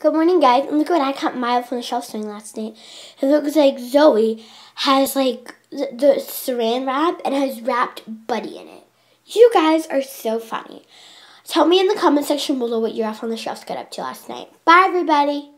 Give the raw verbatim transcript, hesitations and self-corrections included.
Good morning, guys. And look what I got Miles from the shelf doing last night. It looks like Zowie has like the, the saran wrap and has wrapped Buddy in it. You guys are so funny. Tell me in the comment section below what your Elf on the Shelf got up to last night. Bye, everybody.